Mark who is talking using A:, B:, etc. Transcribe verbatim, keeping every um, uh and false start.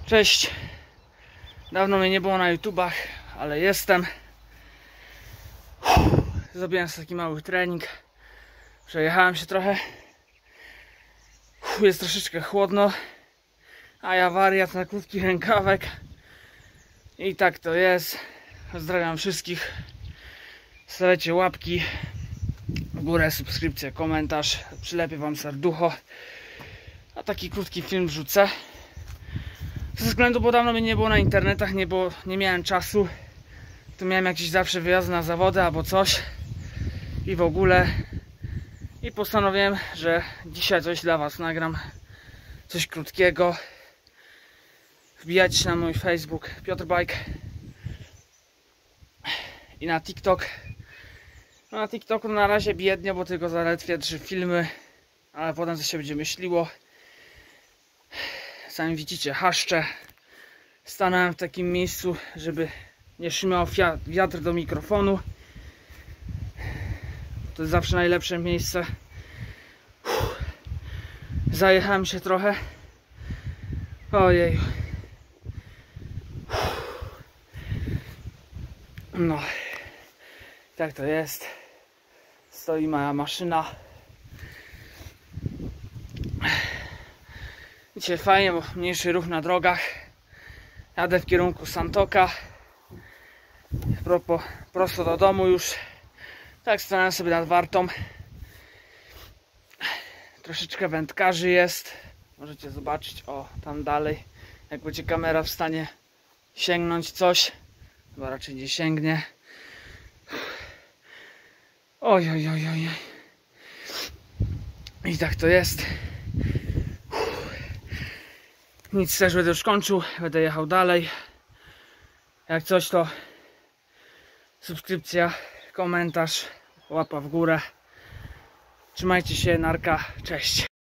A: Cześć. Dawno mnie nie było na YouTubach, ale jestem. Zrobiłem sobie taki mały trening. Przejechałem się trochę. Jest troszeczkę chłodno, a ja wariat na krótki rękawek. I tak to jest. Pozdrawiam wszystkich. Stawiajcie łapki w górę, subskrypcję, komentarz. Przylepię wam serducho. A taki krótki film wrzucę. Ze względu, bo dawno mnie nie było na internetach, nie, było, nie miałem czasu. To miałem jakiś zawsze wyjazd na zawody albo coś. I w ogóle. I postanowiłem, że dzisiaj coś dla was nagram. Coś krótkiego. Wbijajcie na mój Facebook Piotr Bike. I na TikTok. No na TikToku na razie biednie, bo tylko zaledwie trzy filmy. Ale potem coś się będzie myśliło. Sami widzicie, haszcze. Stanąłem w takim miejscu, żeby nie szumał wiatr do mikrofonu. To jest zawsze najlepsze miejsce. Uff. Zajechałem się trochę. Ojej. No. Tak to jest. Stoi moja maszyna. Dzisiaj fajnie, bo mniejszy ruch na drogach. Jadę w kierunku Santoka. Propo, prosto do domu już. Tak, stanąłem sobie nad Wartą. Troszeczkę wędkarzy jest. Możecie zobaczyć, o, tam dalej. Jak będzie kamera w stanie sięgnąć coś. Chyba raczej nie sięgnie. Oj, oj, oj, oj. I tak to jest. Nic, też będę już kończył. Będę jechał dalej. Jak coś, to subskrypcja, komentarz, łapa w górę. Trzymajcie się, narka, cześć.